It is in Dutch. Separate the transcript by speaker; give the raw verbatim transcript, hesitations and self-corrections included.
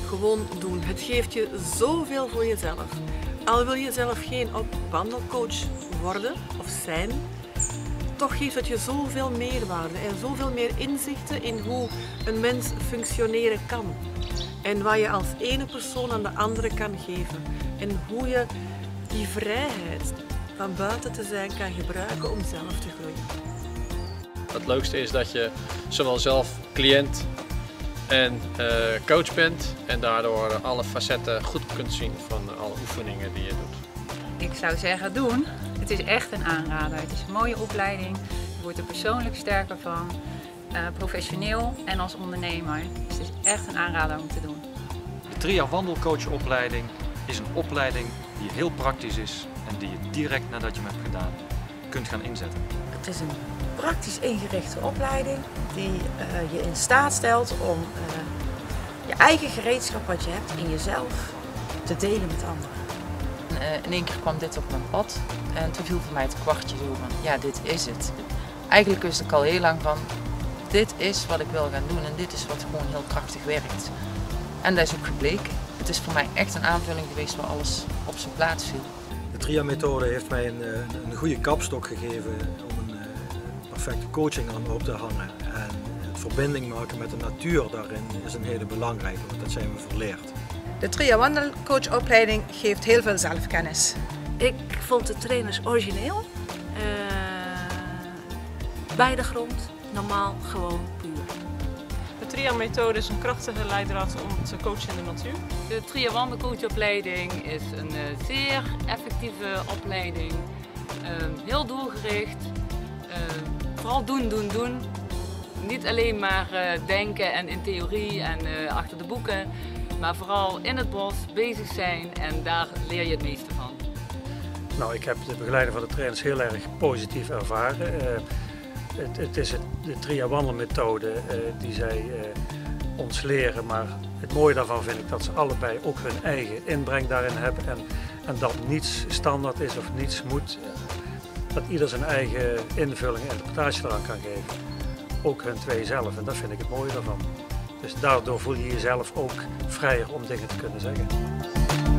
Speaker 1: Gewoon doen. Het geeft je zoveel voor jezelf. Al wil je zelf geen wandelcoach worden of zijn, toch geeft het je zoveel meerwaarde en zoveel meer inzichten in hoe een mens functioneren kan. En wat je als ene persoon aan de andere kan geven. En hoe je die vrijheid van buiten te zijn kan gebruiken om zelf te groeien.
Speaker 2: Het leukste is dat je zowel zelf cliënt en uh, coach bent en daardoor alle facetten goed kunt zien van alle oefeningen die je doet.
Speaker 3: Ik zou zeggen doen. Het is echt een aanrader. Het is een mooie opleiding. Je wordt er persoonlijk sterker van, uh, professioneel en als ondernemer. Dus het is echt een aanrader om te doen.
Speaker 4: De Tria wandelcoachopleiding is een opleiding die heel praktisch is en die je direct nadat je hem hebt gedaan kunt gaan inzetten.
Speaker 5: Het is een praktisch ingerichte opleiding die uh, je in staat stelt om uh, je eigen gereedschap wat je hebt in jezelf te delen met anderen.
Speaker 6: Uh, in één keer kwam dit op mijn pad en toen viel voor mij het kwartje zo van ja, dit is het. Eigenlijk wist ik al heel lang van dit is wat ik wil gaan doen en dit is wat gewoon heel krachtig werkt. En dat is ook gebleken. Het is voor mij echt een aanvulling geweest waar alles op zijn plaats viel.
Speaker 7: De Tria-methode heeft mij een, een goede kapstok gegeven om een, een perfecte coaching aan op te hangen. En het verbinding maken met de natuur daarin is een hele belangrijke, want dat zijn we verleerd.
Speaker 8: De Tria wandelcoachopleiding geeft heel veel zelfkennis.
Speaker 9: Ik vond de trainers origineel, uh, bij de grond, normaal, gewoon puur.
Speaker 10: De Tria-methode is een krachtige leidraad om te coachen in de natuur.
Speaker 11: De Tria wandelcoachopleiding is een uh, zeer effectieve opleiding, uh, heel doelgericht, uh, vooral doen, doen, doen. Niet alleen maar uh, denken en in theorie en uh, achter de boeken, maar vooral in het bos bezig zijn en daar leer je het meeste van.
Speaker 12: Nou, ik heb de begeleiding van de trainers heel erg positief ervaren. Uh, het, het is het, de Tria wandelmethode uh, die zij uh, ons leren, maar het mooie daarvan vind ik dat ze allebei ook hun eigen inbreng daarin hebben en, en dat niets standaard is of niets moet. Dat ieder zijn eigen invulling en interpretatie eraan kan geven. Ook hun twee zelf en dat vind ik het mooie daarvan. Dus daardoor voel je jezelf ook vrijer om dingen te kunnen zeggen.